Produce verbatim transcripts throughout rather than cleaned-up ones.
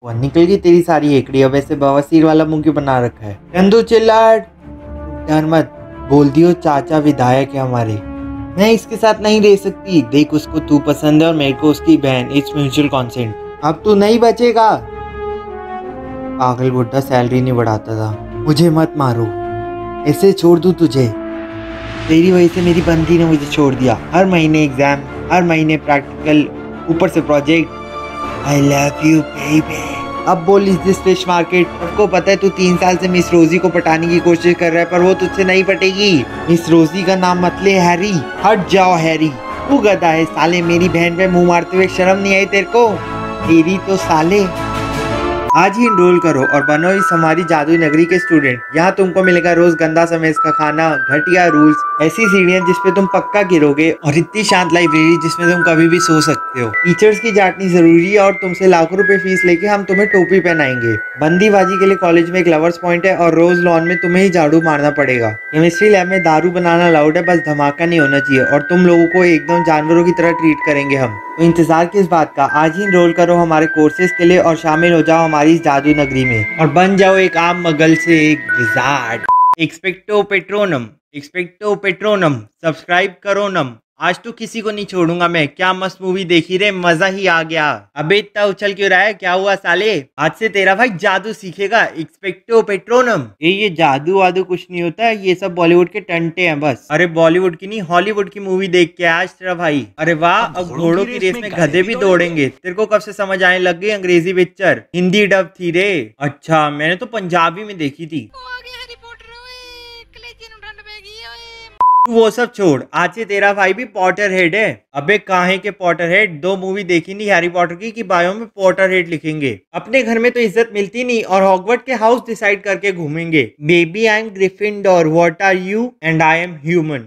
वो निकल गई तेरी सारी एकड़ी। अब ऐसे बवासीर वाला मुंह क्यों बना रखा है? चंदू चिल्लाट, डर मत, बोल दियो चाचा विधायक है हमारे। मैं इसके साथ नहीं रह सकती। देख उसको तू पसंद है और मेरे को उसकी बहन। It's mutual consent. अब तू नहीं बचेगा। पागल बुड्ढा सैलरी नहीं बढ़ाता था। मुझे मत मारो, ऐसे छोड़ दूं तुझे। तेरी वजह से मेरी बंदी ने मुझे छोड़ दिया। हर महीने एग्जाम, हर महीने प्रैक्टिकल, ऊपर से project. I love you baby. अब बोल, इज दिस फिश मार्केट? सबको पता है तू तीन साल से मिस रोजी को पटाने की कोशिश कर रहा है, पर वो तुझसे नहीं पटेगी। मिस रोजी का नाम मत ले हैरी। हट जाओ हैरी। तू गधा है साले। मेरी बहन पे मुंह मारते हुए शर्म नहीं आई तेरे को? तेरी तो साले। आज ही इनरोल करो और बनो इस हमारी जादुई नगरी के स्टूडेंट। यहाँ तुमको मिलेगा रोज गंदा सा मेस का खाना, घटिया रूल्स, ऐसी सीढ़ियाँ जिसपे तुम पक्का गिरोगे, और इतनी शांत लाइब्रेरी जिसमें तुम कभी भी सो सकते हो। टीचर्स की डांटनी जरूरी है और तुमसे लाखों रुपए फीस लेके हम तुम्हें टोपी पहनाएंगे। बंदीबाजी के लिए कॉलेज में एक लवर्स पॉइंट है और रोज लॉन में तुम्हें ही झाड़ू मारना पड़ेगा। केमिस्ट्री लैब में दारू बनाना अलाउड है, बस धमाका नहीं होना चाहिए, और तुम लोगों को एकदम जानवरों की तरह ट्रीट करेंगे हम। तो इंतजार किस बात का? आज ही इनरोल करो हमारे कोर्सेज के लिए और शामिल हो जाओ हमारी इस जादू नगरी में, और बन जाओ एक आम मगल से एक विजार्ड। एक्सपेक्टो पेट्रोनम, एक्सपेक्टो पेट्रोनम, सब्सक्राइब करो नम। आज तो किसी को नहीं छोड़ूंगा मैं। क्या मस्त मूवी देखी रे, मजा ही आ गया। अबे इतना उछल क्यों रहा है? क्या हुआ साले? आज से तेरा भाई जादू सीखेगा। एक्सपेक्टो पेट्रोनम। ये ये जादू वादू कुछ नहीं होता है, ये सब बॉलीवुड के टंटे हैं बस। अरे बॉलीवुड की नहीं, हॉलीवुड की मूवी देख के आज तेरा भाई। अरे वाह, अब घोड़ों की रेस में गधे भी दौड़ेंगे। तेरे को कब से समझ आने लग गई अंग्रेजी पिक्चर? हिंदी डब थी रे। अच्छा, मैंने तो पंजाबी में देखी थी। तू वो सब छोड़, आज से तेरा भाई भी पॉटर हेड है। अबे काहे के पॉटर हेड? दो मूवी देखी नहीं हैरी पॉटर की कि बायो में पॉटर हेड लिखेंगे। अपने घर में तो इज्जत मिलती नहीं और हॉगवर्ट के हाउस डिसाइड करके घूमेंगे। Baby I am Gryffindor, what are you? And I am human.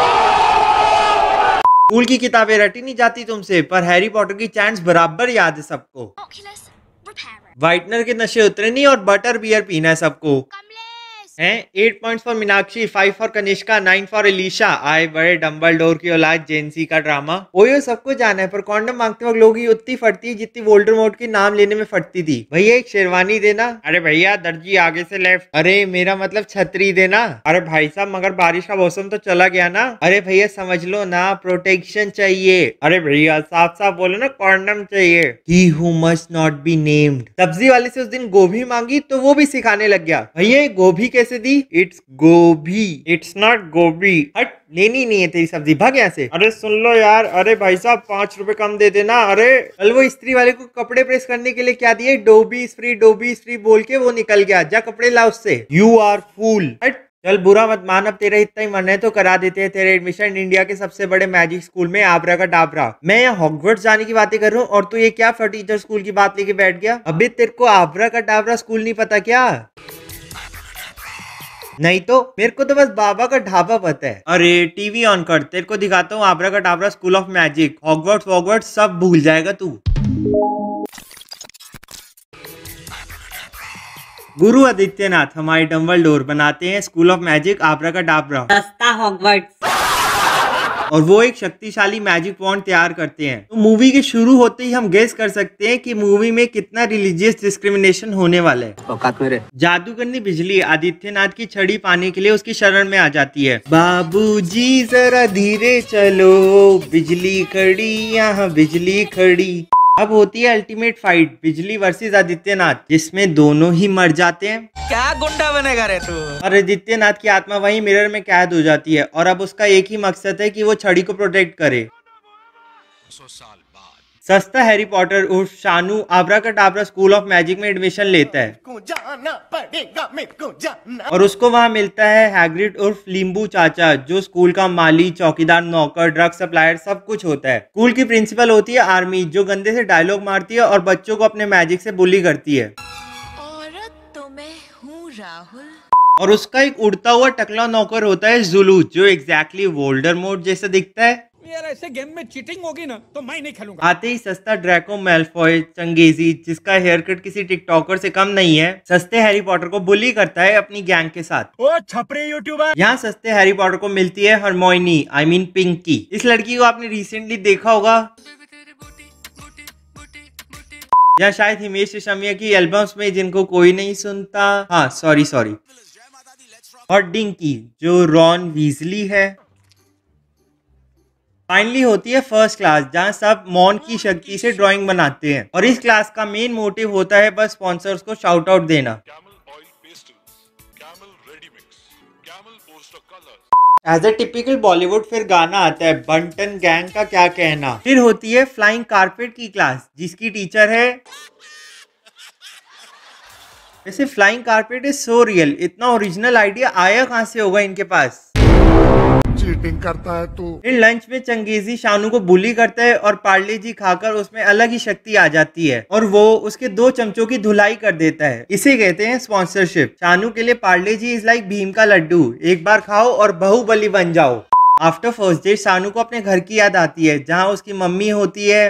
School की किताबें रटी नहीं जाती तुमसे, पर हैरी पॉटर की चैंट्स बराबर याद है सबको। व्हाइटनर के नशे उतरे नहीं और बटर बियर पीना है सबको। हैं? Eight points for Meenakshi, five for Kanishka, nine for Elisha. आए बड़े डंबलडोर की औलाद, जेंसी का ड्रामा। ओयो सबको जाना है, पर कॉन्डम मांगते वक्त लोगों की उतनी फटती है जितनी वोल्डेमॉर्ट के नाम लेने में फटती थी। भैया एक शेरवानी देना। अरे भैया दर्जी आगे से लेफ्ट। अरे मेरा मतलब छतरी देना। अरे भाई साहब मगर बारिश का मौसम तो चला गया ना। अरे भैया समझ लो ना, प्रोटेक्शन चाहिए। अरे भैया साफ साफ बोलो ना, कॉन्डम चाहिए। He who must not be named. सब्जी वाले से उस दिन गोभी मांगी तो वो भी सिखाने लग गया। भैया गोभी कैसे दी? इट्स गोभी, इट्स नॉट गोभी। हट, लेनी नहीं है तेरी सब्जी, भाग यहाँ से। अरे सुन लो यार। अरे भाई साहब पांच रुपए कम दे देना। अरे कल वो इस्त्री वाले को कपड़े प्रेस करने के लिए क्या दिए? डोबी फ्री, डोबी फ्री बोल के वो निकल गया। जा कपड़े ला उससे। You are fool. हट, चल बुरा मत मान, अब तेरा इतना ही मन है तो करा देते हैं तेरे एडमिशन इंडिया के सबसे बड़े मैजिक स्कूल में, आबरा का डाबरा। मैं यहाँ हॉगवर्ट्स जाने की बातें कर रहा हूँ और तू ये क्या फटीचर स्कूल की बात लेके बैठ गया? अबे तेरे को आबरा का डाबरा स्कूल नहीं पता क्या? नहीं तो मेरे को तो बस बाबा का ढाबा पता है। अरे टीवी ऑन कर, तेरे को दिखाता हूँ abracadabra school of magic. Hogwarts वॉगवर्ट्स सब भूल जाएगा तू। गुरु आदित्यनाथ हमारे डंबलडोर बनाते हैं स्कूल ऑफ मैजिक आबरा का डाबरा। सस्ता हॉगवर्ट्स। और वो एक शक्तिशाली मैजिक वॉन्ड तैयार करते हैं। तो मूवी के शुरू होते ही हम गेस कर सकते हैं कि मूवी में कितना रिलीजियस डिस्क्रिमिनेशन होने वाला है। औकात मेरे। जादूगरनी बिजली आदित्यनाथ की छड़ी पाने के लिए उसकी शरण में आ जाती है। बाबूजी जरा धीरे चलो, बिजली खड़ी यहाँ बिजली खड़ी। अब होती है ultimate fight, Bijli versus Adityanath, जिसमें दोनों ही मर जाते हैं। क्या गुंडा बनेगा रे तू? और आदित्यनाथ की आत्मा वहीं मिरर में कैद हो जाती है और अब उसका एक ही मकसद है कि वो छड़ी को प्रोटेक्ट करे। सौ साल बाद सस्ता हैरी पॉटर उर्फ Shanu abracadabra school of magic में एडमिशन लेता है। जाना पड़ेगा मेरे को जाना। और उसको वहाँ मिलता है हैग्रिड उर्फ लींबू चाचा, जो स्कूल का माली, चौकीदार, नौकर, ड्रग सप्लायर सब कुछ होता है। स्कूल की प्रिंसिपल होती है आर्मी, जो गंदे से डायलॉग मारती है और बच्चों को अपने मैजिक से बुली करती है। औरत तो मैं हूँ राहुल। और उसका एक उड़ता हुआ टकला नौकर होता है जुलू, जो एग्जैक्टली वोल्डेमॉर्ट जैसा दिखता है। यार ऐसे गेम में चीटिंग होगी ना तो मैं नहीं खेलूंगा। आते ही सस्ता ड्रैको मैलफॉय चंगेजी, जिसका हेयर कट किसी टिकटॉकर से कम नहीं है, सस्ते हैरी पॉटर को बुली करता है अपनी गैंग के साथ। ओ छपरे यूट्यूबर। यहाँ सस्ते हैरी पॉटर को मिलती है हरमोइनी, आई मीन पिंकी। इस लड़की को आपने रिसेंटली देखा होगा। या शायद हिमेश रेशमिया की एल्बम्स में जिनको कोई नहीं सुनता। हाँ सॉरी सॉरी। और डिंकी जो रॉन वीजली है। फाइनली होती है फर्स्ट क्लास, जहाँ सब मॉन की शक्ति से ड्राइंग बनाते हैं और इस क्लास का मेन मोटिव होता है बस स्पॉन्सर्स को शाउट आउट देना। एज ए टिपिकल बॉलीवुड फिर गाना आता है बंटन गैंग का क्या कहना। फिर होती है फ्लाइंग कारपेट की क्लास जिसकी टीचर है। वैसे flying carpet is so real, इतना ओरिजिनल आइडिया आया कहाँ से होगा इनके पास। चीटिंग करता है तू। फिर लंच में चंगेजी शानू को बुली करता है और पार्ले जी खाकर उसमें अलग ही शक्ति आ जाती है और वो उसके दो चमचों की धुलाई कर देता है। इसे कहते हैं स्पॉन्सरशिप। शानू के लिए Parle G is like Bheem का लड्डू, एक बार खाओ और बाहुबली बन जाओ। आफ्टर फर्स्ट डे शानू को अपने घर की याद आती है जहाँ उसकी मम्मी होती है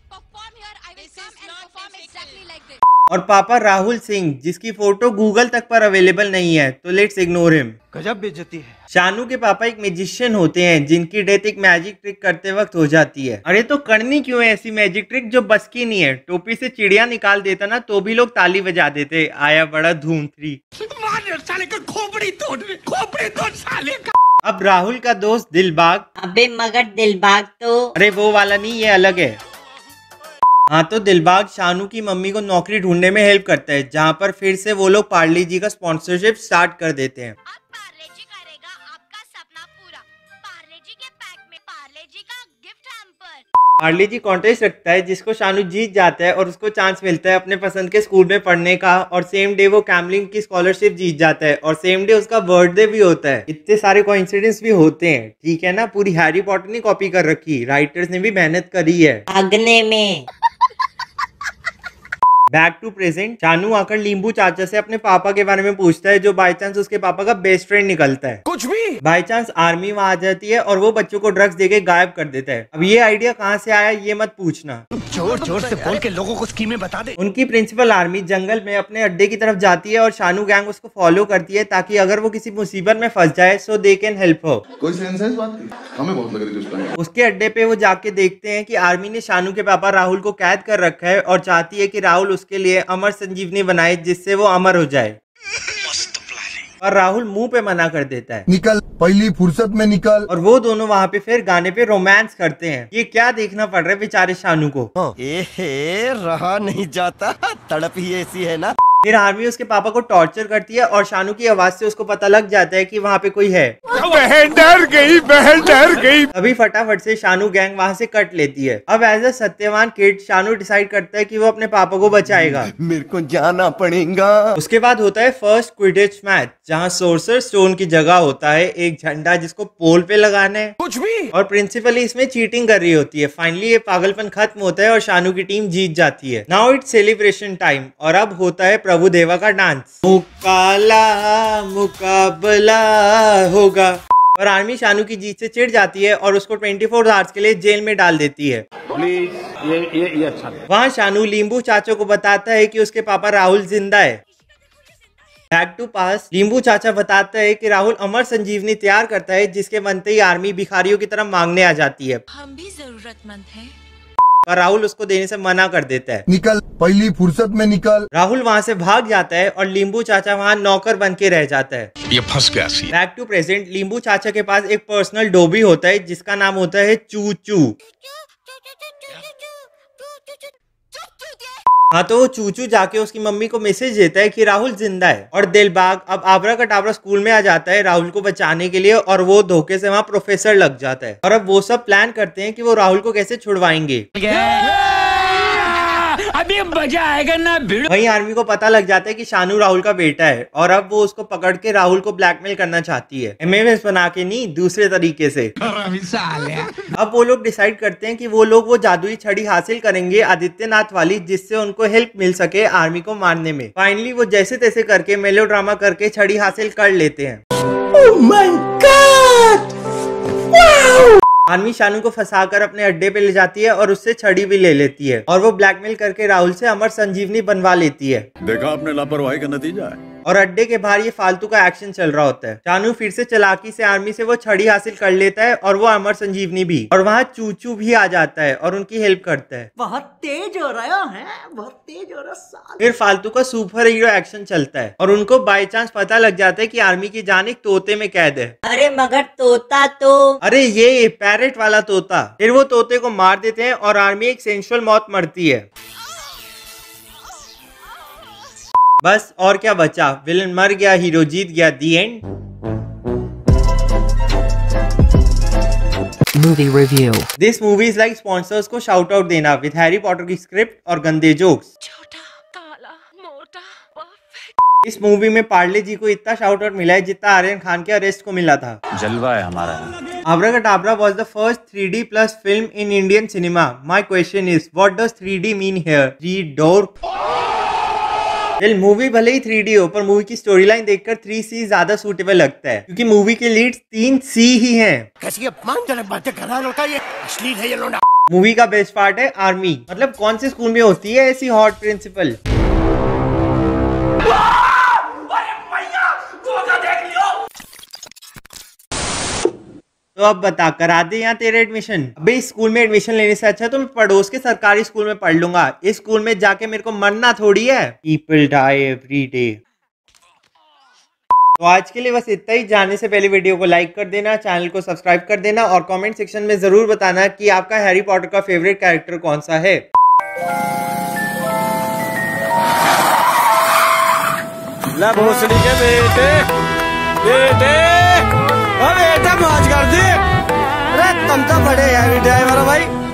और पापा राहुल सिंह जिसकी फोटो गूगल तक पर अवेलेबल नहीं है, तो लेट्स इग्नोर हिम। गजब बेइज्जती है। शानू के पापा एक मैजिशियन होते हैं जिनकी डेथ एक मैजिक ट्रिक करते वक्त हो जाती है। अरे तो करनी क्यों है ऐसी मैजिक ट्रिक जो बस की नहीं है। टोपी से चिड़िया निकाल देता ना तो भी लोग ताली बजा देते। आया बड़ा धूम थ्री। साले का खोपड़ी तोड़ खोपड़ी तोड़ साले का। अब राहुल का दोस्त दिलबाग। अबे मगर दिलबाग तो अरे वो वाला नहीं, ये अलग है। हाँ तो दिलबाग शानू की मम्मी को नौकरी ढूंढने में हेल्प करता है, जहाँ पर फिर से वो लोग पार्ले जी का स्पॉन्सरशिप स्टार्ट कर देते हैं। अब पार्ले जी करेगा आपका सपना पूरा। पार्ले जी के पैक में पार्ले जी का gift hamper. Parle G contest रखता है जिसको शानू जीत जाता है और उसको चांस मिलता है अपने पसंद के स्कूल में पढ़ने का और सेम डे वो कैमलिन की स्कॉलरशिप जीत जाता है और सेम डे उसका बर्थडे भी होता है। इतने सारे कोइंसिडेंस भी होते हैं, ठीक है ना। पूरी हैरी पॉटर ने कॉपी कर रखी, राइटर्स ने भी मेहनत करी है। अगने में बैक टू प्रेजेंट। शानू आकर लींबू चाचा से अपने पापा के बारे में पूछता है जो बाय चांस उसके पापा का बेस्ट फ्रेंड निकलता है। कुछ भी बाय चांस आर्मी वहां आ जाती है और वो बच्चों को ड्रग्स देके गायब कर देता है। अब ये आइडिया कहाँ से आया ये मत पूछना, जोर जोर से बोल के लोगों को स्कीमें बता दे। उनकी प्रिंसिपल आर्मी जंगल में अपने अड्डे की तरफ जाती है और शानू गैंग उसको फॉलो करती है ताकि अगर वो किसी मुसीबत में फंस जाए सो दे कैन हेल्प हो। कोई सेंस है इस बात की? हमें बहुत लग रही है। उसके अड्डे पे वो जाके देखते हैं कि आर्मी ने शानू के पापा राहुल को कैद कर रखा है और चाहती है कि राहुल उसके लिए अमर संजीवनी बनाए जिससे वो अमर हो जाए। और राहुल मुंह पे मना कर देता है, निकल पहली फुर्सत में निकल। और वो दोनों वहाँ पे फिर गाने पे रोमांस करते हैं। ये क्या देखना पड़ रहा है बेचारे शानू को। एहे रहा नहीं जाता, तड़प ही ऐसी है ना। फिर आर्मी उसके पापा को टॉर्चर करती है और शानू की आवाज से उसको पता लग जाता है कि वहाँ पे कोई है। बहन डर गई, बहन डर गई। अभी फटाफट से शानू गैंग वहाँ से कट लेती है। अब as a Satyavan kid Shanu decide करता है कि वो अपने पापा को बचाएगा। मेरे को जाना पड़ेगा। उसके बाद होता है फर्स्ट क्विडिच मैच जहाँ सोर्सर स्टोन की जगह होता है एक झंडा जिसको पोल पे लगाना है। कुछ भी और प्रिंसिपल इसमें चीटिंग कर रही होती है। फाइनली ये पागलपन खत्म होता है और शानू की टीम जीत जाती है। नाउ इट्स सेलिब्रेशन टाइम और अब होता है प्रभु देवा का डांस। मुकाला मुकाबला होगा। और आर्मी शानू की जीत से चिढ़ जाती है और उसको चौबीस आवर्स के लिए जेल में डाल देती है। प्लीज ये ये ये अच्छा है। वहाँ शानू लींबू चाचा को बताता है कि उसके पापा राहुल जिंदा है। बैक टू पास लींबू चाचा बताता है कि राहुल अमर संजीवनी तैयार करता है जिसके बनते ही आर्मी भिखारियों की तरह मांगने आ जाती है। हम भी जरूरतमंद हैं। पर राहुल उसको देने से मना कर देता है। निकल पहली फुर्सत में निकल। राहुल वहाँ से भाग जाता है और लींबू चाचा वहाँ नौकर बन के रह जाता है। ये फंस गया सी। बैक टू प्रेजेंट लींबू चाचा के पास एक पर्सनल डोबी होता है जिसका नाम होता है चू चू। हाँ तो वो चूचू जाके उसकी मम्मी को मैसेज देता है कि राहुल जिंदा है। और दिलबाग अब आबरा का टाबरा स्कूल में आ जाता है राहुल को बचाने के लिए और वो धोखे से वहाँ प्रोफेसर लग जाता है। और अब वो सब प्लान करते हैं कि वो राहुल को कैसे छुड़वाएंगे। अभी मजा आएगा ना भिड़ो। वहीं आर्मी को पता लग जाता है कि शानू राहुल का बेटा है और अब वो उसको पकड़ के राहुल को ब्लैकमेल करना चाहती है। एमएमएस बना के नहीं, दूसरे तरीके से। अब वो लोग डिसाइड करते हैं कि वो लोग वो जादुई छड़ी हासिल करेंगे आदित्यनाथ वाली, जिससे उनको हेल्प मिल सके आर्मी को मारने में। फाइनली वो जैसे तैसे करके मेलोड्रामा करके छड़ी हासिल कर लेते हैं। Oh my God! Wow! Army Shanu को फंसाकर अपने अड्डे पे ले जाती है और उससे छड़ी भी ले लेती है और वो ब्लैकमेल करके राहुल से अमर संजीवनी बनवा लेती है। देखा आपने लापरवाही का नतीजा है। और अड्डे के बाहर ये फालतू का एक्शन चल रहा होता है। चानू फिर से चालाकी से आर्मी से वो छड़ी हासिल कर लेता है और वो अमर संजीवनी भी, और वहाँ चूचू भी आ जाता है और उनकी हेल्प करता है। बहुत तेज हो रहा है, बहुत तेज हो रहा है। फिर फालतू का सुपर हीरो एक्शन चलता है और उनको बाय चांस पता लग जाता है कि आर्मी की जान एक तोते में कैद है। अरे मगर तोता तो अरे ये पैरेट वाला तोता। फिर वो तोते को मार देते हैं और आर्मी एक सेंसुअल मौत मरती है। बस और क्या बचा, विलन मर गया, हीरो जीत गया, the end. Movie review. This movie is like sponsors को शाउट आउट देना विद हैरी पॉटर की स्क्रिप्ट और गंदे जोक्स। छोटा काला मोटा परफेक्ट। इस मूवी में पार्ले जी को इतना शाउट आउट मिला है जितना आर्यन खान के अरेस्ट को मिला था। जलवा है हमारा। Abracadabra was the first three D plus film in Indian cinema. My question is, what does three D mean here? Three door? Well, movie भले ही थ्री डी हो पर मूवी की स्टोरी लाइन देखकर थ्री सी ज्यादा suitable लगता है क्योंकि मूवी के लीड्स तीन सी ही हैं। कैसी अपमानजनक बातें कर रहा है लड़का, ये अश्लील है ये लोंडा। मूवी का बेस्ट पार्ट है आर्मी। मतलब कौन से स्कूल में होती है ऐसी हॉट प्रिंसिपल। तो अब बता, करा दे यहाँ तेरे एडमिशन। अबे इस स्कूल में एडमिशन लेने से अच्छा तो मैं पड़ोस के सरकारी स्कूल में पढ़ लूंगा। इस स्कूल में जाके मेरे को मरना थोड़ी है। People die every day. तो आज के लिए बस इतना ही। जाने से पहले वीडियो को लाइक कर देना, चैनल को सब्सक्राइब कर देना और कमेंट सेक्शन में जरूर बताना कि आपका हैरी पॉटर का फेवरेट कैरेक्टर कौन सा है। ला भोसड़ी के बेटे बेटे बेटा मौज कर दी। अरे तुम तो बड़े हैवी ड्राइवर हो भाई।